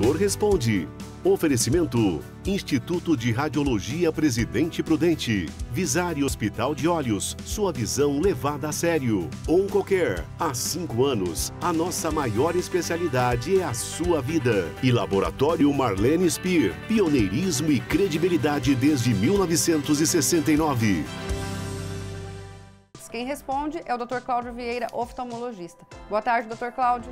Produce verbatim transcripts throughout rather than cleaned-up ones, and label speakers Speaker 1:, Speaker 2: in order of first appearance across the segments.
Speaker 1: doutor responde. Oferecimento: Instituto de Radiologia Presidente Prudente, Visari Hospital de Olhos, sua visão levada a sério. Oncocare, há cinco anos, a nossa maior especialidade é a sua vida. E Laboratório Marlene Speer, pioneirismo e credibilidade desde mil novecentos e sessenta e nove.
Speaker 2: Quem responde é o doutor Cláudio Vieira, oftalmologista. Boa tarde, doutor Cláudio.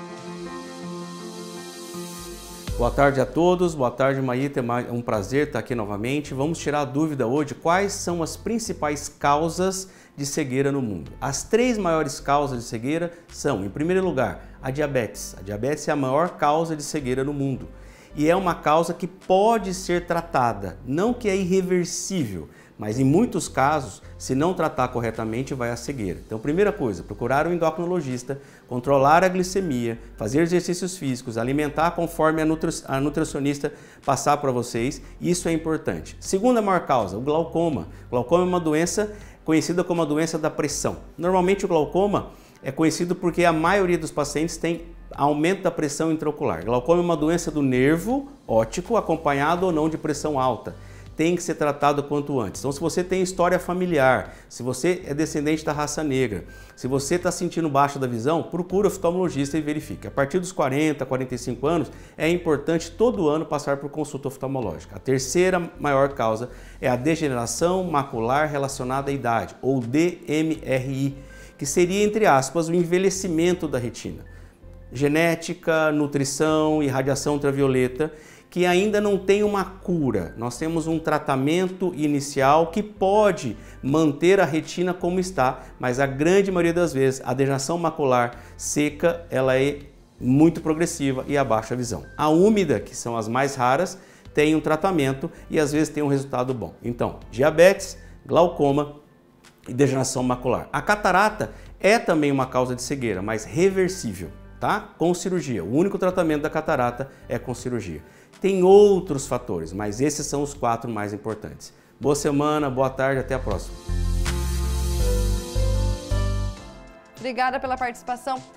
Speaker 3: Boa tarde a todos, boa tarde, Maíta, é um prazer estar aqui novamente. Vamos tirar a dúvida hoje, quais são as principais causas de cegueira no mundo? As três maiores causas de cegueira são, em primeiro lugar, a diabetes. A diabetes é a maior causa de cegueira no mundo e é uma causa que pode ser tratada, não que é irreversível, mas em muitos casos, se não tratar corretamente, vai à cegueira. Então, primeira coisa, procurar um endocrinologista, controlar a glicemia, fazer exercícios físicos, alimentar conforme a, nutri a nutricionista passar para vocês, isso é importante. Segunda maior causa, o glaucoma. O glaucoma é uma doença conhecida como a doença da pressão. Normalmente o glaucoma é conhecido porque a maioria dos pacientes tem aumento da pressão intraocular. Glaucoma é uma doença do nervo óptico, acompanhado ou não de pressão alta. Tem que ser tratado quanto antes. Então, se você tem história familiar, se você é descendente da raça negra, se você está sentindo baixa da visão, procura o oftalmologista e verifique. A partir dos quarenta, quarenta e cinco anos, é importante todo ano passar por consulta oftalmológica. A terceira maior causa é a degeneração macular relacionada à idade, ou D M R I, que seria, entre aspas, o envelhecimento da retina. Genética, nutrição e radiação ultravioleta, que ainda não tem uma cura. Nós temos um tratamento inicial que pode manter a retina como está, mas a grande maioria das vezes a degeneração macular seca, ela é muito progressiva e abaixa a visão. A úmida, que são as mais raras, tem um tratamento e às vezes tem um resultado bom. Então, diabetes, glaucoma e degeneração macular. A catarata é também uma causa de cegueira, mas reversível, tá? Com cirurgia. O único tratamento da catarata é com cirurgia. Tem outros fatores, mas esses são os quatro mais importantes. Boa semana, boa tarde, até a próxima.
Speaker 2: Obrigada pela participação.